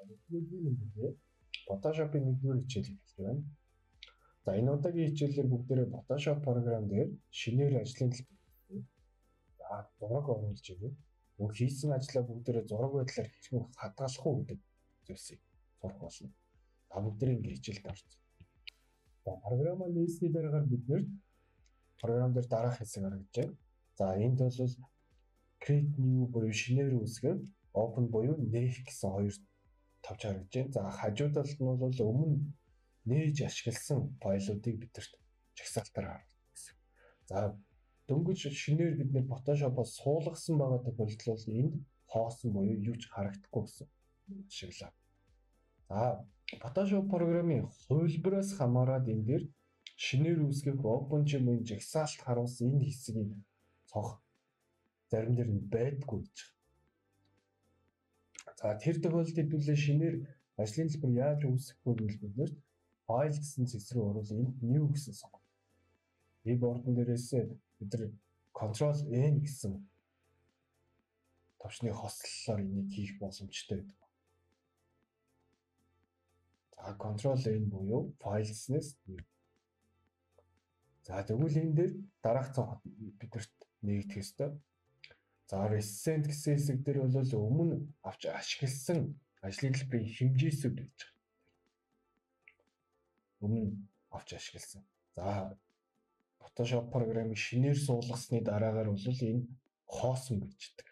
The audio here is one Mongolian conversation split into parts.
Photoshop-ийн нэгдүгээр хичээлийг хэлж байна. За энэ удаагийн хичээлээр бүгдээрээ Photoshop програм дээр шинээр ажлын зураг оруулж ирээ. Мөн хийсэн ажлаа бүгдээрээ зураг байдлаар хэрхэн хадгалах уу гэдэг зүйлсийг сурах болно. Та бүгдээрээ ингэ хичээлд орсон. За програмаа нээсний дараагаар бид нэр програм дээр дараах хэсэг харагдаж байна. За энд бол create new буюу шинээр үүсгэх, open буюу нээх гэсэн хоёр тавч харагдаж байна. За хажуу талд нь бол өмнө нээж ашигласан файлуудыг бидэрт жагсаалтаар харагдана гэсэн. За дөнгөж шинээр бид нэр Photoshop-оос суулгасан байгаа тохиолдолд энд хоосон буюу юу ч харагдахгүй гэсэн ашиглаа. За Photoshop програмын хувилбараас хамаарат энэ дээр шинээр үүсгэх open ч юм уу жагсаалт харуулсан энэ хэсгийг цог зарим дээр нь байдгүй гэж. За тэр тохиолдолд хэдүүлээ шинээр ажлын хэлбэр яаж үүсгэх вэ гэвэл биднэрт файл гэсэн зэс рүү орвол энд new гэсэн сонгоо. Keyboard-ын дээрээс бид нар Ctrl N гэсэн товчны хослолоор энийг хийх боломжтой байдаг. За Ctrl N буюу файлснээс new. За тэгвэл энэ дээр дараах цог бидэрт нэгдэх ёстой. За recent гэсэн хэсэг дээр бол өмнө авч ашигласан ажлын хэлбэрийн хэмжээсүүд байж байгаа. Өмнө авч ашигласан. За Photoshop програмыг шинээр суулгасны дараагаар бол энэ хоосон байждаг.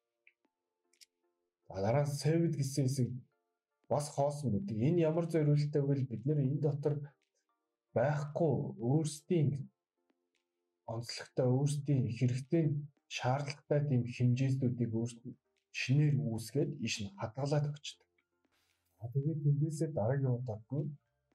За дараа нь saved гэсэн хэсэг бас хоосон байдаг. Энэ ямар зориулттай вэ? Бид нэр энэ дотор байхгүй өөрсдийн онцлогтой, өөрсдийн хэрэгтэй шаардлагатай тийм хэмжээснүүдийг өөрсдөө шинээр үүсгээд иш нь хадгалаад өгчдөг. Тэгээд тэндээсээ дараагийн удаад нь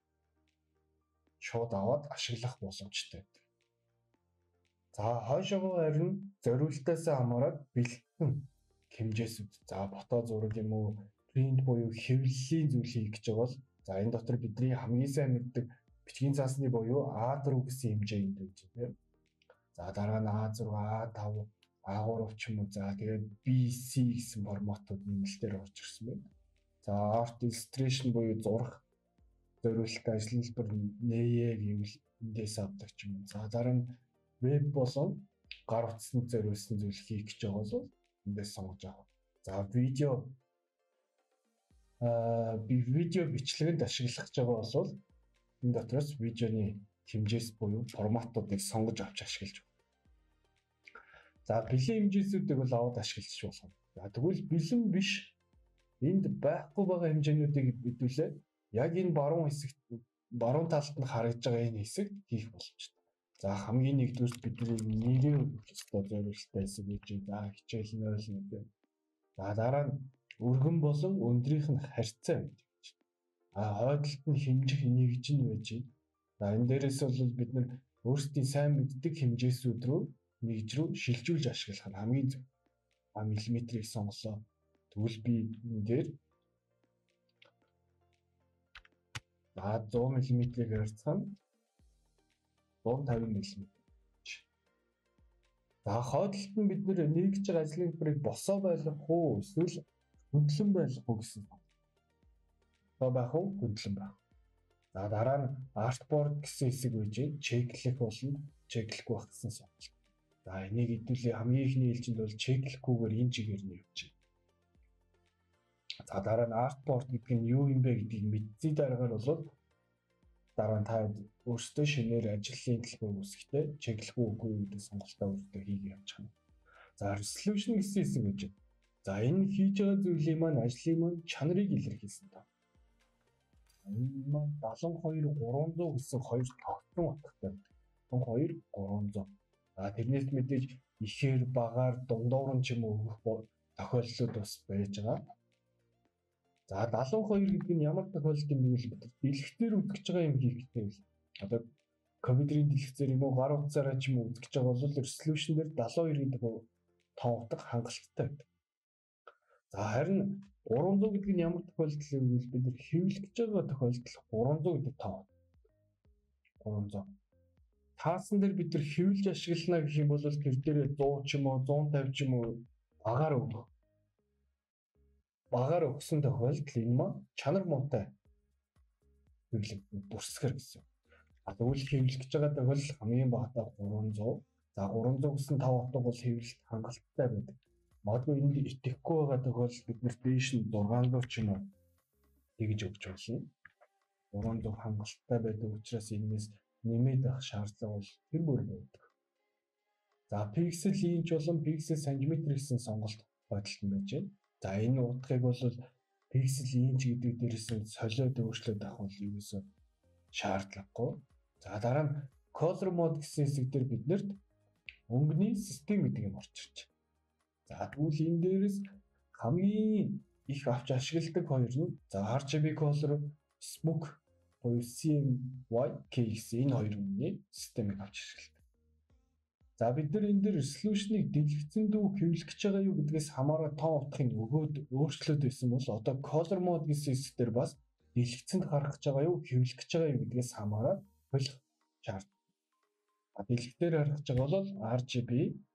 шууд аваад ашиглах боломжтой байдаг. За хойшоогоо харин зориултаас хамаарат бэлтгэн хэмжээсүүд. За фото зураг юм уу, print буюу хэвлэлийн зүйл хийх гэж байгаа бол за энэ дотор бидний хамгийн сайн мэддэг бичгийн цаасны буюу A4 гэсэн хэмжээ энд байж байна. За дараа нь A6, A5, A3 ч юм уу. За тэгээд BC гэсэн форматууд нэмэлтээр орж ирсэн байна. За Art Illustration буюу зурах зориулалттай ажлын хэлбэр нээе гэвэл эндээс авдаг ч юм уу. За дараа нь веб болон гар утсанд зориулсан зүйл хийх гэж байгаа бол эндээс сонгож авах. За видео бичлэгэнд ашиглах гэж байгаа бол энэ дотроос видеоны хэмжээс буюу форматуудыг сонгож авч ашиглаж байна. За бэлэн хэмжээсүүдийг бол аваад ашиглаж болно. За тэгвэл бэлэн биш энд байхгүй байгаа хэмжээнүүдийг хэдүүлээ яг энэ баруун талд нь харагдж байгаа энэ хэсэгт хийх боломжтой. За хамгийн нэгдүгээр бидний нэрийн өсөлтөд зориулттай хэсэг гэж за хичээл нь ойлгоно. За дараа нь өргөн болон өндрийнх нь харьцаа байдаг. Хойдолд нь хэмжих нэгж нь байж байна. За энэ дээрээс бол бид нар өөрсдийн сайн мэддэг хэмжээсүүд рүү нэгж рүү шилжүүлж ашиглах нь хамгийн зөв. Миллиметрийг сонголоо. Тэгвэл би энэ дээр 100 мм-ийг харьцах нь 150 мм. За хойдолд нь бид нэр нэгж байгаа ажлын хэлбэрийг босоо байлгах уу эсвэл хөндлөн байлгах уу гэсэн. Босоо байх уу, хөндлөн байх. За дараа нь artboard гэсэн хэсэг байж чеклэх болно, чеклэхгүй байх гэсэн сонголт. За энийг хэдүүлээ хамгийн ихний ээлжинд бол чеклэхгүйгээр энэ чигээр нь явж байна. За дараа нь artboard гэдэг нь юу юм бэ гэдгийг мэдсэний дараагаар бол дараа нь та өөрсдөө шинээр ажлын төлбөр үүсгэхдээ чеклэхгүй үгүй гэдэг сонголтоо өөртөө хийгээ явж байна. За resolution гэсэн хэсэг гэж. За энэ хийж байгаа зүйлийн маань ажлын маань чанарыг илэрхийлсэн тоо. Энэ маань 72 300 гэсэн хоёр тогтсон утгатай. 72 300. За тэрнээс мэдээж ихээр багаар дундуур нь ч юм уу өгөх тохиолдлууд бас байж байгаа. За 72 гэдэг нь ямар тохиолдол юм бэ гэвэл дэлгэцээр үзэж байгаа юм хийх гэдэг юм. Одоо компьютерийн дэлгэцээр юм уу гар утсаараа ч юм уу үзэж байгаа бол resolution дээр 72 гэдэг тоо утга хангалттай байдаг. За харин 300 гэдэг нь ямар тохиолдол юм бэ? Бид хэвлэж байгаа тохиолдол 300 гэдэг тоо. 300. Таасан дээр бид хэвлэж ашиглана гэх юм бол тэр дээр 100 ч юм уу 150 ч юм уу багаар өгөх. багаар өгсөн тохиолдолд энэ маань чанар муутай хэвлэл бүрсгэр гэсэн. Тэгвэл хэвлэх гэж байгаа тохиолдол хамгийн багадаа 300. За 300 гэсэн 5 авдаг бол хэвлэлт хангалттай байдаг. Магадгүй энд итгэхгүй байгаа тохиолдолд бид нэр дээш нь 600 ч юм уу тэгж өгч болно. 300 хангалттай байдаг учраас энэс нэмээд авах шаардлага бол тэр бүр байдаг. За пиксел инч болон пиксел сантиметр гэсэн сонголт байдалтай байж байна. За энэ утгыг бол пиксел инч гэдэг дээрээс нь солиод өөрчлөөд авах бол ерөөсөө шаардлагагүй. За дараа нь color mode гэсэн хэсэг дээр биднэрт өнгөний систем гэдэг юм орж ирж байна. За тэгвэл энэ дээрээс хамгийн их авч ашигладаг хоёр нь за RGB color smoke буюу CMYK гэсэн энэ хоёр үнний системийг авч ашигладаг. За бид нар энэ дээр resolution-ыг дэлгэцэн дүү хэвлэх гэж байгаа юу гэдгээс хамаарат тоо утгыг өгөөд өөрчлөөд байсан бол одоо color mode гэсэн хэсэг дээр бас дэлгэцэнд харах гэж байгаа юу хэвлэх гэж байгаа юу гэдгээс хамаарат болох шаардлагатай. Дэлгэцээр харах гэж байгаа бол RGB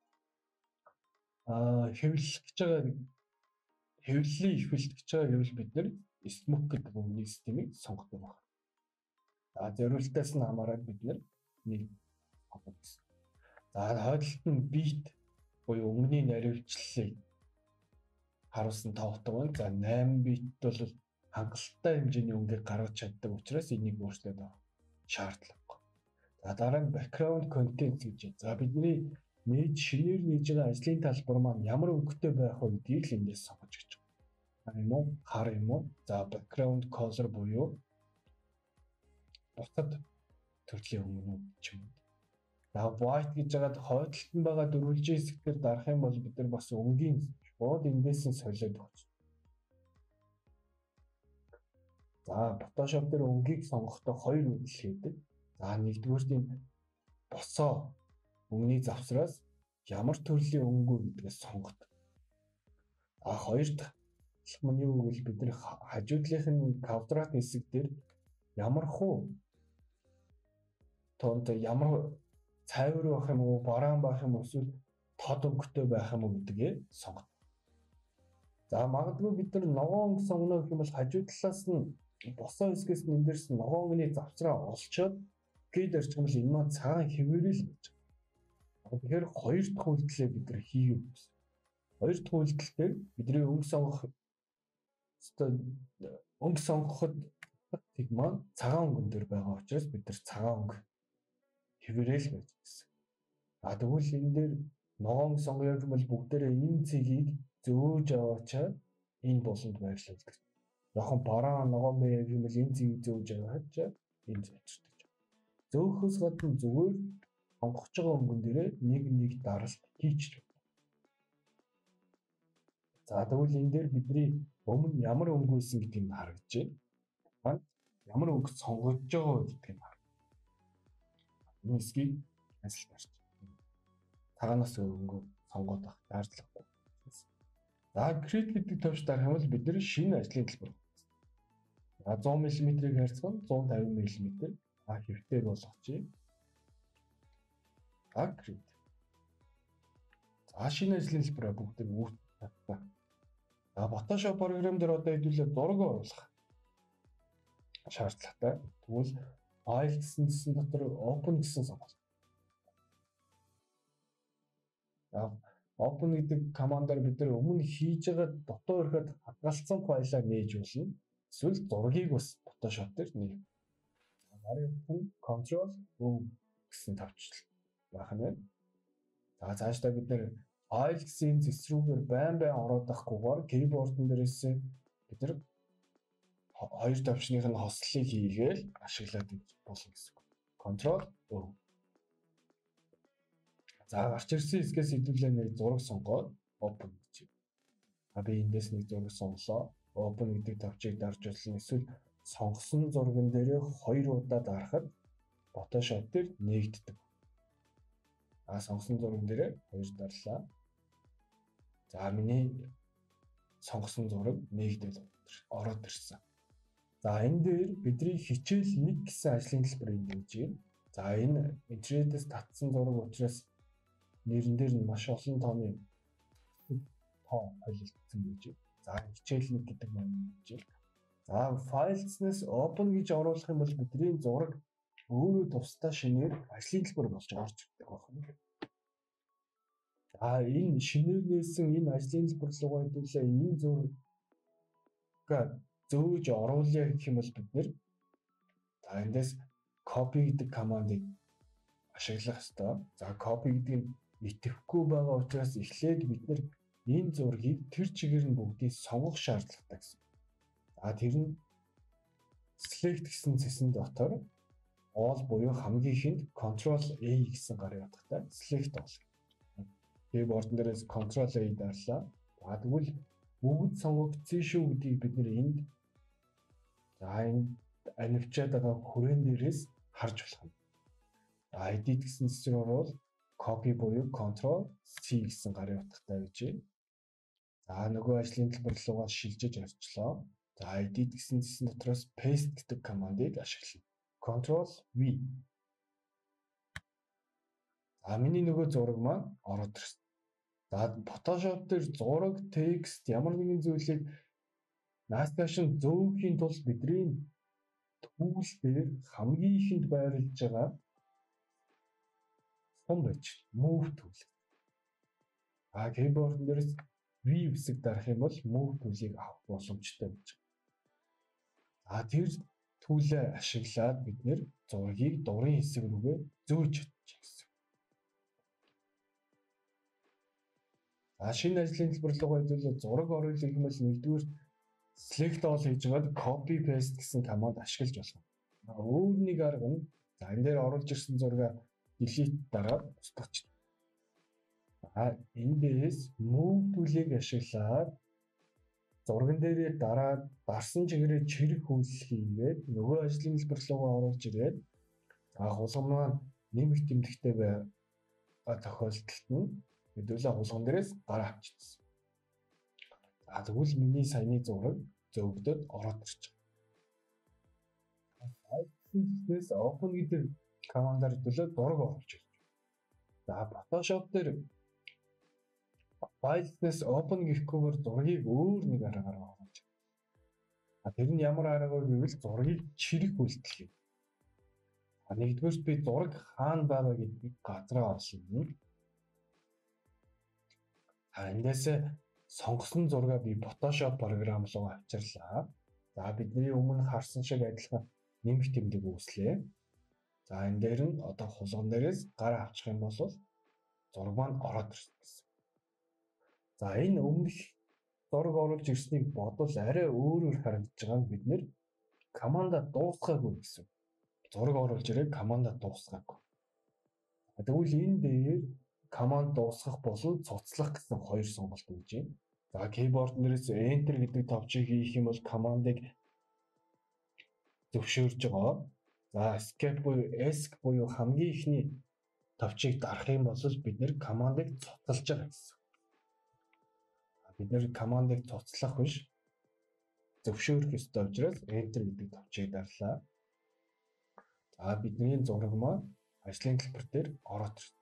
хэвлэх гэж байгаа хэвлэлийг ихвэлт гэж байгаа гэвэл бид нэр smoke гэдэг үнний системийг сонгодог байна. За зориултаас нь хамаарат бид нэр нэг сонгодог гэсэн. За хойдолт нь beat буюу өнгөний наривчлалыг харуулсан тоогддог байна. За 8 beat бол хангалттай хэмжээний өнгөийг гаргаж чаддаг учраас энийг өөрчлөөд авах шаардлагагүй. За дараа нь background content гэж. За бидний нээж шинээр нээж байгаа ажлын талбар маань ямар өнгөтэй байх вэ гэдгийг л эндээс сонгож гэж байна. юм уу? Хар юм уу? За background color буюу бусад төрлийн өнгөнүүд ч юм уу. За white гэж байгаад хойдолд нь байгаа дөрвөлжин хэсгээр дарах юм бол бид нар бас өнгийн шууд эндээс нь солиод өгч. За Photoshop дээр өнгийг сонгохдоо хоёр үйл хийдэг. За нэгдүгüүрт нь босоо өнгөний завсраас ямар төрлийн өнгө гэдгээс сонгодог. А хоёр дахь нь юу гэвэл бид нар хажуудлынх нь квадрат хэсэг дээр ямар хуу тонт ямар цайвар байх юм уу, бараан байх юм уу, эсвэл тод өнгөтэй байх юм уу гэдгээ сонгодог. За магадгүй бид нар ногоон өнгө сонгоно гэх юм бол хажуу талаас нь босоо хэсгээс нь энэ дээрс ногоон өнгөний завсраа олчоод гээд орчихвол энэ маань цагаан хэвээрэл гэж. Тэгэхээр хоёр дахь үйлдэлээ бид нар хийгээд байна. Хоёр дахь үйлдэл дээр бидний өнгө сонгоход тэг маань цагаан өнгөн дээр байгаа учраас бид нар цагаан өнгө хэвээрэл байж гэсэн. Тэгвэл энэ дээр ногоон сонгоё гэвэл бүгдээрээ энэ цэгийг зөөж аваачаад энэ болонд байрлуулдаг. Яхан бараан ногоон бай гэвэл энэ цэгийг зөөж аваачаад энэ зөөчдөг. Зөөхөөс гадна зүгээр сонгож байгаа өнгөн дээрээ нэг даралт хийчих. За тэгвэл энэ дээр бидний өмнө ямар өнгө байсан гэдгийг харагдаж байна. Ямар өнгө сонгож байгаа гэдгийг харагдаж байна. Энэсгийг асуулт гарч байна. Таганаас өнгө сонгоод авах шаардлагагүй. За create гэдэг төвч дарах юм бол бид нэр шинэ ажлын төлбөр. За 100 мм-ийг харьцах нь 150 мм хэвтэй болгочих. За create. За шинэ ажлын төлбөр бүгд үүрт татдаг. За Photoshop програм дээр одоо хэдүүлээ зураг оруулах шаардлагатай. Тэгвэл file гэсэн дотор open гэсэн сонгол. За open гэдэг командаар бид нар өмнө хийж байгаа дотоо ирэхэд хадгалсан файлаа нээж болно. Эсвэл зургийг бас Photoshop дээр нээх. Дараагийн Ctrl O гэсэн тавчил байх нь байна. За цаашдаа бид нар файл гэсэн зэсрүүгээр байн ороод авахгүйгээр keyboard-н дээрээс бид нар хоёр тавчных нь хослолыг хийгээл ашиглаад болно гэсэн үг. Ctrl O. За гарч ирсэн хэсгээс хэдүүлээ нэг зураг сонгоод open гэж. Би эндээс нэг зураг сонглоо. Open гэдэг тавчийг дарж болно. Эсвэл сонгосон зурган дээр хоёр удаа дарахад Photoshop дээр нээгддэг. Сонгосон зурган дээр хоёр дарлаа. За миний сонгосон зураг нээгдэл ороод ирсэн. За энэ дээр бидний хичээл 1 гэсэн ажлын хэлбэр эндэж байна. За энэ интернетээс татсан зураг учраас нэрэн дээр нь маш олон тооны тоо холилдсон байж байна. За хичээл нэг гэдэг маань гэж. За files-нээс open гэж оруулах юм бол бидний зураг өөрөө тусдаа шинээр ажлын хэлбэр болж орж ирдэг байна. За энэ шинээр нээсэн энэ ажлын хэлбэр рүү хэдүүлээ энэ зураг зөөж оруулъя гэх юм бол бид нэр за эндээс copy гэдэг командыг ашиглах ёстой. За copy гэдэг нь идэвхгүй байгаа учраас эхлээд бид нэр энэ зургийг тэр чигээр нь бүгдийг сонгох шаардлагатай гэсэн. За тэр нь select гэсэн цэсэн дотор all буюу хамгийн ихэнд Ctrl A гэсэн гар ятгатай select бол. Keyboard дээрээс Ctrl A дарлаа. За тэгвэл бүгд сонгогдсон шүү гэдгийг бид нэр энд за энэ анивчаад байгаа хүрээн дээрээс харж болох юм. За edit гэсэн цэсрэг орвол copy буюу Ctrl C гэсэн гар ятгатай гэж байна. За нөгөө ажлын хэлбэр руугаа шилжиж орчлоо. За edit гэсэн цэсэн дотроос paste гэдэг командыг ашиглана. Ctrl V. За миний нөгөө зураг маань ороод ирсэн. За Photoshop дээр зураг, текст ямар нэгэн зүйлийг наасташин зөөхийн тулд бидний түүл дээр хамгийн ихэнд байрлаж байгаа сум байж move tool. А keyboard дээрээс V хэсэг дарах юм бол move tool-ийг авах боломжтой байж байгаа. А тэр түүлээ ашиглаад бид нэр зургийг дурын хэсэг рүүгээ зөөж чадчих гэсэн. А шинэ ажлын хэлбэр руугаа хэдүүлээ зураг оруулах юм бол нэгдүгээр select all хийж байгаад copy paste гэсэн команд ашиглаж болох. Өөр нэг арга нь за энэ дээр оруулж ирсэн зургаа delete дараад устгах. А эндээс move tool-ийг ашиглаад зурган дээрээ дараад дарсан чигээрээ чирэг хөлс хийгээд нөгөө ажлын хэлбэр руугаа оруулж ирээд за хулгам маань нэмэх тэмдэгтэй байгаа тохиолдолд нь хэдүүлээ хулгам дээрээс гараа авчихсан. За тэгвэл миний саяны зураг зөөгдөд ороод ирж байгаа. Files-нээс open гэдэг командаар хэдүүлээ зураг оруулж ирж байна. За Photoshop дээр Files-нээс open гэхгүйгээр зургийг өөр нэг аргаар оруулж байна. Тэр нь ямар арга вэ гэвэл зургийг чирэг үйлдэл. Нэгдүгээр би зураг хаана байгаа гэдгийг газраа олно. Эндээс сонгосон зургаа би Photoshop програм руу авчирлаа. За бидний өмнө харсан шиг адилхан нэмэх тэмдэг үүслэе. За энэ дээр нь одоо хулгам дээрээс гараа авчих юм бол зураг маань ороод ирсэн гэсэн. За энэ өмнөх зураг оруулж ирснийг бодвол арай өөрөөр харагдаж байгаа нь бид нэр команда дуусгаагүй гэсэн. Зураг оруулж ирээ команда дуусгаагүй. Тэгвэл энэ дээр команд дуусгах болон цуцлах гэсэн хоёр сонголт үүж байна. За keyboard нэрээс enter гэдэг товчийг хийх юм бол командыг зөвшөөрж байгаа. За escape буюу esc буюу хамгийн ихний товчийг дарах юм бол бид нэр командыг цуцлж байгаа гэсэн. Бид нэр командыг цуцлах биш зөвшөөрөх ёстой учраас enter гэдэг товчийг дарлаа. За бидний зураг маань ажлын хэлбэр дээр ороод ирсэн.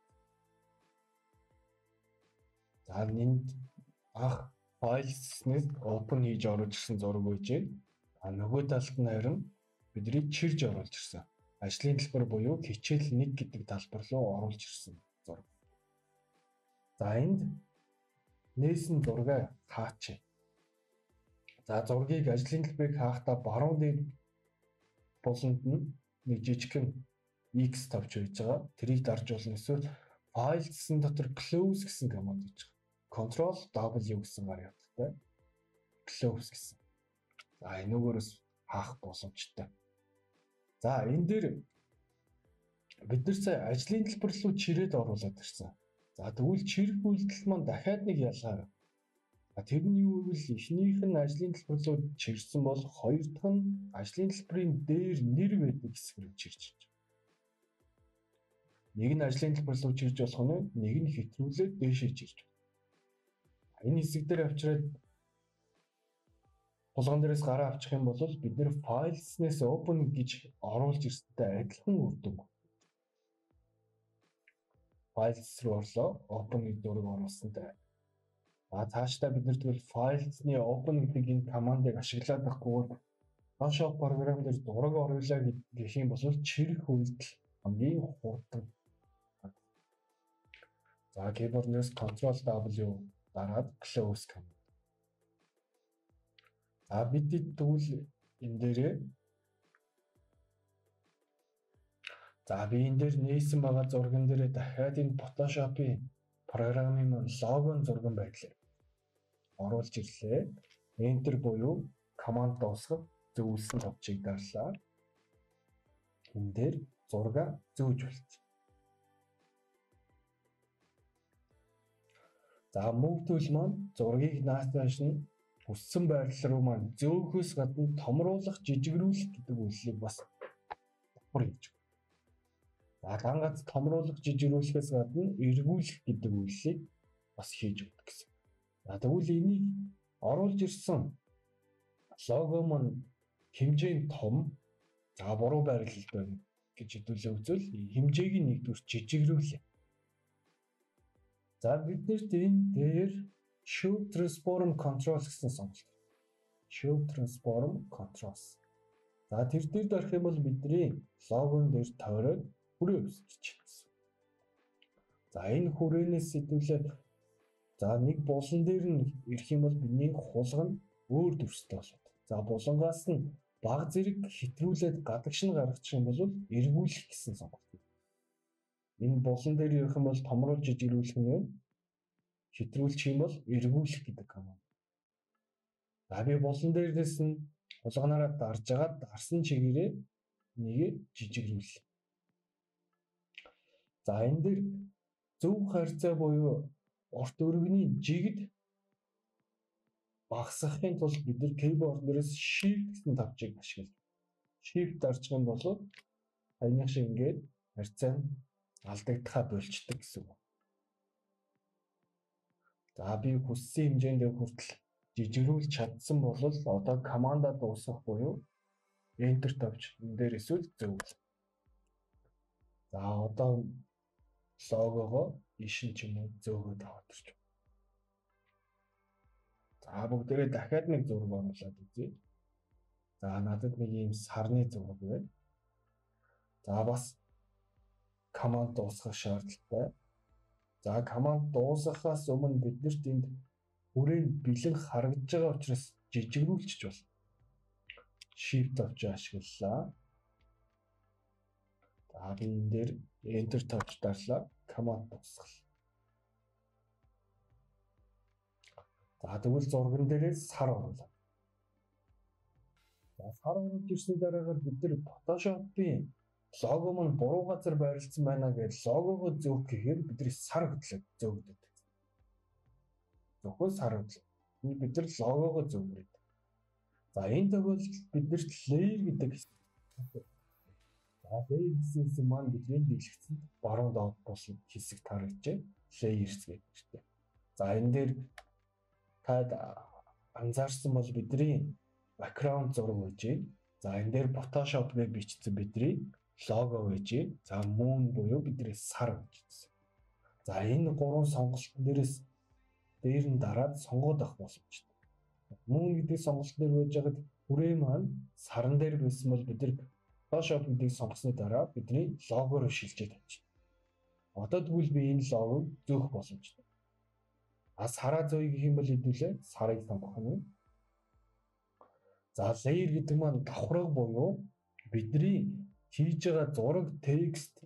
За энд ах files-нээс open хийж оруулж ирсэн зураг үйж байна. Нөгөө талд нь харин бидний чирж оруулж ирсэн ажлын хэлбэр буюу хичээл 1 гэдэг талбар руу оруулж ирсэн зураг. За энд нээсэн зургаа хаачих. За зургийг ажлын хэлбэрийг хаахтаа баруун дээд болонд нь нэг жижигхэн X тавьж байж байгаа. Тэрийг дарж болно. Эсвэл files гэсэн дотор close гэсэн команд хийж байгаа. Ctrl W гэсэн гар ятгатай close гэсэн. За энүүгээрс хаах боломжтой. За энэ дээр бид нар сая ажлын хэлбэр рүү чирээд оруулаад ирсэн. За тэгвэл чирэг үйлдэл маань дахиад нэг ялгаа. Тэр нь юу гэвэл эхнийх нь ажлын хэлбэр рүү чирсэн бол хоёр дахь нь ажлын хэлбэрийн дээр нэр байдаг хэсэг рүү чирж байна. Нэг нь ажлын хэлбэр рүү чирж болох нь нэг нь хэтрүүлээд дээшээ чирж байна. Энэ хэсэг дээр авчираад хулган дээрээс гараа авчих юм бол бид нэр files-нээс open гэж оруулж ирсэнтэй адилхан үр дүн. Files руу орлоо, open-ийг дураг оруулсантай Цаашдаа бид нар тэгвэл files-ны open гэдэг энэ командыг ашиглаад байхгүй Photoshop програм дээр зураг оруулаа гэх юм бол чирэх үйлдэл хамгийн хурдан. За keyboard-наас Ctrl W дараад close command. За бид тэгвэл энэ дээрээ би энэ дээр нээсэн байгаа зурган дээрээ дахиад энэ Photoshop-ийн програмын логон зурган байдлаар оруулж ирлээ. Enter буюу команд дуусгах зөвлөсөн товчийг дарлаа. Энэ дээр зураг зөөж болчих. За move tool маань зургийг нааш нь хүссэн байрлал руу маань зөөхөөс гадна томруулах, жижигрүүлэх гэдэг үйлчлэгийг бас давхар хийж байна. За гангац томруулах, жижигрүүлэхээс гадна эргүүлэх гэдэг үйлчлэгийг бас хийж өгдөг гэсэн. За тэгвэл энийг оруулж ирсэн лого маань хэмжээнд том, за буруу байрлал байна гэж хэдүүлээ үзвэл хэмжээг нь нэгдүгээр жижигрүүлээ. За бид нэрт энэ дээр Show Transform Controls гэсэн сонголт. Show Transform Controls. За тэр дээр дарах юм бол бидний логон дээр тойроод хүрээ өсгөж чинь. За энэ хүрээнээс хэдүүлээ нэг булан дээр нь ирэх юм бол бидний хулгай нь өөр төрстэй болоод. За булангаас нь баг зэрэг хэтрүүлээд гадагш нь гаргачих юм бол эргүүлэх гэсэн сонголт. Энэ булан дээр ирэх юм бол томруулж жижигрүүлэх нь юм. Хэтрүүлчих юм бол эргүүлэх гэдэг команд. За би булан дээрээс нь хулганаараа дарж агаад дарсан чигээрээ нэг жижигрүүлээ. За энэ дээр зөв харьцаа буюу урт өргөний жигд багасгахын тулд бид нар keyboard-нээс shift гэсэн тавчийг ашиглав. Shift дарчих юм бол саяны шиг ингээд харьцаа нь алдагдахаа болчдөг гэсэн үг. За би хүссэн хэмжээнд хүртэл жижигрүүлж чадсан бол одоо командаа дуусгах буюу enter тавч энэ дээр эсвэл зөв. За одоо логогоо ишин ч юм уу зөөгөө таваад ирч. За бүгдээрээ дахиад нэг зураг оруулаад үзье. За надад нэг ийм сарны зураг байна. За бас команд дуусгах шаардлагатай. За команд дуусгахаас өмнө биднэрт энд хүрээнд бэлэн харагдж байгаа учраас жижигрүүлчих болно. Shift тавч ашиглалаа. За би энэ дээр enter тавч дарлаа. Команд дуусгал. За тэгвэл зурган дээрээ сар оруулаа. За сар оруулж ирсний дараагаар бид нар Photoshop-ийн лого маань буруу газар байрлалсан байна гэж логогоо зөөх гэхээр бидний сар хөдлөг зөөгдөг. Зөвхөн сар хөдлөг. Бид нар логогоо зөөгрээд. За энэ тохиолдолд биднэрт layer гэдэг layer гэсэн маань бидний дэлгэцэнд баруун доод болсон хэсэг тарагджээ. Layers гэдэг. За энэ дээр таад анзаарсан бол бидний background зураг байж байна. За энэ дээр Photoshop гэж бичсэн бидний лого байж байна. За moon буюу бидний сар гэж. За энэ гурван сонголтын дээр нь дараад сонгоод авах боломжтой. Moon гэдэг сонголт дээр байж байгаад хүрээ маань саран дээр байсан бол бид нар Photoshop гэдгийг сонгосны дараа бидний лого руу шилжээд авчих. Одоо тэгвэл би энэ логог зөөх боломжтой. Сараа зөөе гэх юм бол хэдүүлээ сарыг сонгох нь. За layer гэдэг маань давхраг буюу бидний хийж байгаа зураг, текст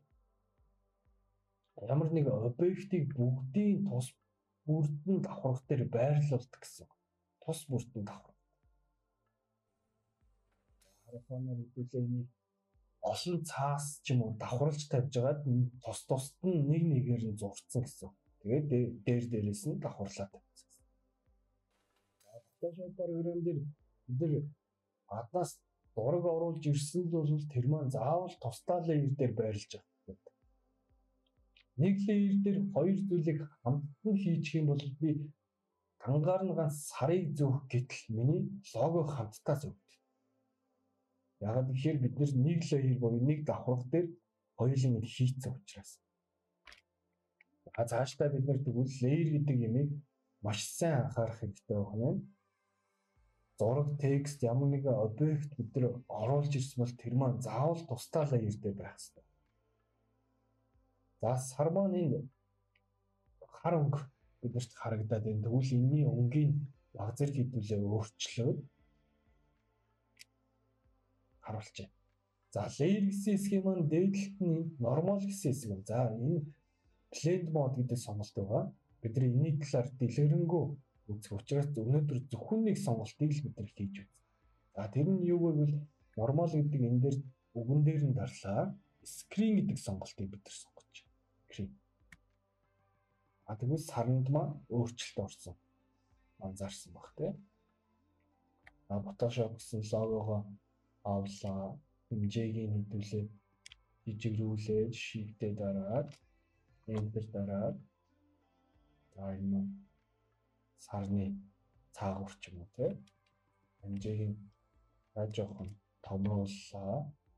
ямар нэг объектыг бүгдийн тус бүрдэн давхрах дээр байрлуулдаг гэсэн. Тус бүрдэн давхрах. Харахаар хэдүүлээ нэг олон цаас ч юм уу давхарлаж тавьж байгаад тус нь нэг нэгээр нь зурцсан гэсэн. Тэгээд дээрээс нь давхарлаад тавьсан. Photoshop програм дээр бид нар аднаас зураг оруулж ирсэн бол тэр маань заавал тусдаа layer дээр байрлаж байгаа. Нэг layer дээр хоёр зүйлийг хамтдан хийчих юм бол би гангаар нь ганц сарыг зөөх гэтэл миний лого хамтдаа зөөгдөв. Яагаад гэхээр бид нэг layer буюу нэг давхрах дээр хоёулын нь хийцэн учраас. Цаашдаа бид нар тэгвэл layer гэдэг ямыг маш сайн анхаарах хэрэгтэй байна. Зураг, текст, ямар нэгэн объект бид нар оруулж ирсэн бол тэр маань заавал тусдаа layер дээр байх хэрэгтэй. За сар маань энэ хар өнгө бидэрт харагдаад байна. Тэгвэл энэний өнгийн баг зэрэг хэдүүлээ өөрчлөөд харуулж байна. За layer гэсэн хэсгийн маань дээдлэлт нь normal гэсэн хэсэг юм. За энэ blend mode гэдэг сонголт байгаа. Бид нар энэний талаар дэлгэрэнгүй үзэх учраас өнөөдөр зөвхөн нэг сонголтыг л бид нар хийж үзье. За тэр нь юу гэвэл normal гэдэг энэ дээр үгэн дээр нь дарлаа. Screen гэдэг сонголтыг бид нар сонгож байна. Screen. Тэгвэл саранд маань өөрчлөлт орсон. Анзаарсан баг тий. Photoshop гэсэн логогоо авлаа. Хэмжээг нь хэдүүлээд жижигрүүлээд shift-тэй дараад enter дараад за энэ сарны цаагуур ч юм уу тий. Хэмжээг нь жоохон томрууллаа.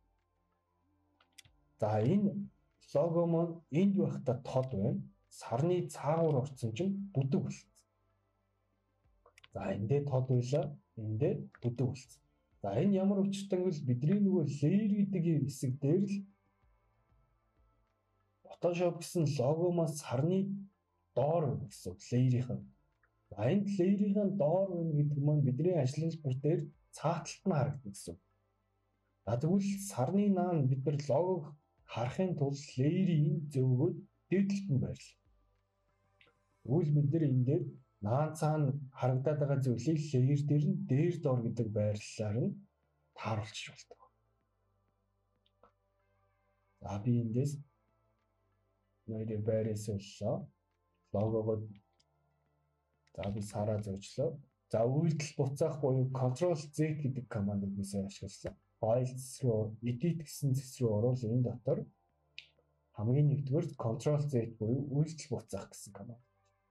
За энэ лого маань энд байхдаа тод байна. Сарны цаагуур орсон чинь бүдэг болсон. За эндээ тод байлаа. Эндээ бүдэг болсон. За энэ ямар учиртай гэвэл бидний нөгөө layer гэдэг хэсэг дээр л Photoshop гэсэн лого маань сарны доор байна гэсэн layer-ийн. За энэ layer-ийн доор байна гэдэг маань бидний ажлын бүр дээр цааталт нь харагдана гэсэн. За тэгвэл сарны наан бид нар логог харахын тулд layer-ийн зөөгөөд дээдлэлт нь байрлаа. Тэгвэл бид нар энэ дээр наан цаана харагдаад байгаа зүйлийг layer дээр нь дээр доор гэдэг байрлалаар нь тааруулчих болдог. За би эндээс нэрээр байрлууллаа. Логогоо за би сараа зөөчлөө. За үйлдэл буцаах буюу Ctrl Z гэдэг командыг би сайн ашигласан. Files руу edit гэсэн зэс рүү орвол энэ дотор хамгийн нэгдүгээр Ctrl Z буюу үйлдэл буцаах гэсэн команд.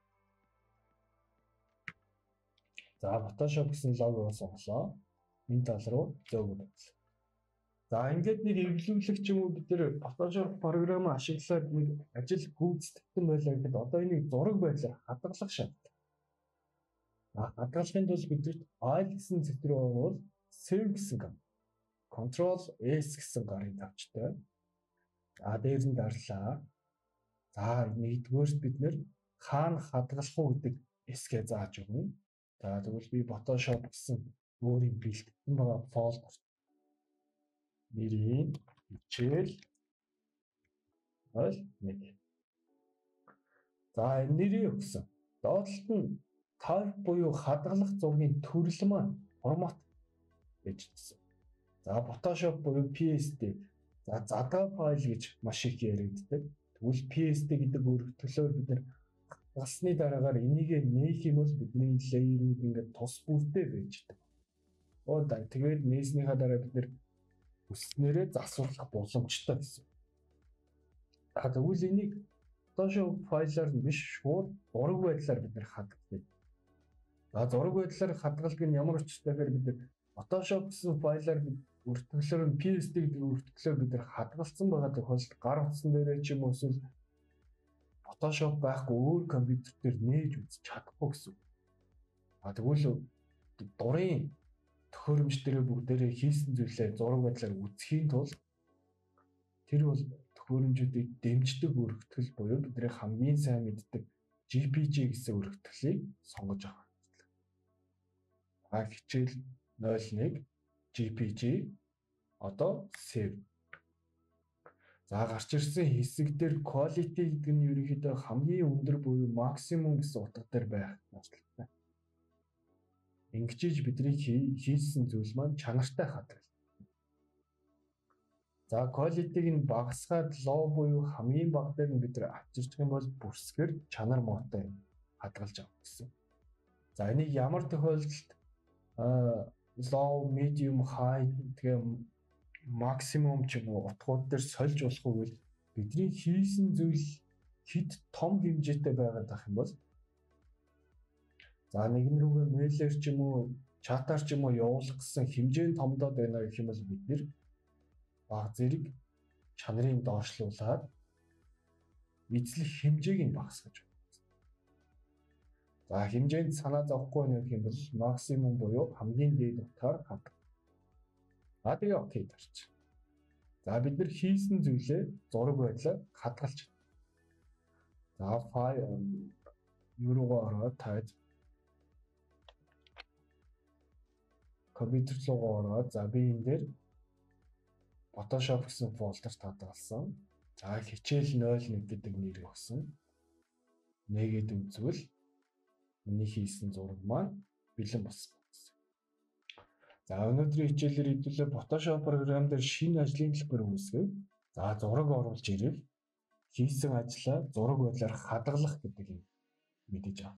За Photoshop гэсэн логогоо сонголоо. Энэ тал руу зөөгөө байцлаа. За ингээд нэг эвлүүлэх ч юм уу бид нэр Photoshop програмыг ашиглаад нэг ажил гүйцэтгэсэн байлаа гэхэд одоо энийг зураг байдлаар хадгалах шаардлагатай. Хадгалахын тулд бидэрт Alt гэсэн зэт рүү орвол Save гэсэн команд. Ctrl S гэсэн гарын тавчтай. За дээр нь дарлаа. За нэгдүгээр бид нэр хаана хадгалах уу гэдэг эсгээ зааж өгнө. За тэгвэл би Photoshop гэсэн өөрийн бэлтгэн байгаа фолдер нэрийн хичээл 1. За нэрээ өгсөн. Доотлолт нь type буюу хадгалах зургийн төрөл маань формат гэж хэлсэн. За Photoshop буюу PSD. За задаа файл гэж маш их яригддаг. Тэгвэл PSD гэдэг өргөтгөлөөр бид нар хадгалсны дараагаар энийг нээх юм бол бидний layer-ууд ингээд тус бүртэй байж байгаа. Тэгээд нээснийхаа дараа бид нэр хүснээрээ засварлах боломжтой гэсэн. Тэгвэл энийг Photoshop файлаар биш шууд зураг байдлаар бид нэр хадгалдаг. За зураг байдлаар хадгалдаг нь ямар учиртай гэхээр бид Photoshop гэсэн файлаар өртгөлөөр нь PSD гэдэг өртгөлөөр бид нэр хадгалсан байгаа тохиолдолд гар утсан дээрээ ч юм уу эсвэл Photoshop байхгүй өөр компьютер дээр нээж үзэж чадахгүй гэсэн. Тэгвэл дурын төхөөрөмж дээр бүгдээрээ хийсэн зүйлээ зураг байдлаар үзэхийн тулд тэр бол төхөөрөмжүүдийг дэмждэг өргөтгөл буюу бидний хамгийн сайн мэддэг JPG гэсэн өргөтгөлийг сонгож авах хэрэгтэй. Хичээл 01 JPG одоо save. За гарч ирсэн хэсэг дээр quality гэдэг нь ерөнхийдөө хамгийн өндөр буюу maximum гэсэн утга дээр байх шаардлагатай. Ингэж бидний хийсэн зүйл маань чанартай хадгална. За quality-г нь багасгаад low буюу хамгийн бага дээр нь бид нар авчирчих юм бол бүрсгээр чанар муутай хадгалж авах гэсэн. За энийг ямар тохиолдолд low, medium, high тэгээ максимум ч юм уу утгууд дээр сольж болох уу гэвэл бидний хийсэн зүйл хэд том хэмжээтэй байгаад ах юм бол за нэгэн рүүгээ мэйлэр ч юм уу чатаар ч юм уу явуулах гэсэн хэмжээ нь томдоод байна гэх юм бол бид нэр баг зэрэг чанарыг доошлуулад эзлэх хэмжээг нь багасгаж байна. За хэмжээнд санаа зовхгүй байх юм бол максимум буюу хамгийн дээд утгаар хадгална. За тэгээ окей дарч. За бид нар хийсэн зүйлээ зураг байдлаар хадгалж. За файл юу руугаа ороод тайз компьютер руугаа ороод за би энэ дээр Photoshop гэсэн фолдерт хадгалсан. За хичээл 01 гэдэг нэрийг өгсөн. Нэгээд үзвэл миний хийсэн зураг маань бэлэн болсон гэсэн. За өнөөдрийн хичээлээр хэдүүлээ Photoshop програм дээр шинэ ажлын хэлбэр үүсгэв. За зураг оруулж ирэл хийсэн ажлаа зураг байдлаар хадгалах гэдэг юм мэдээж авах.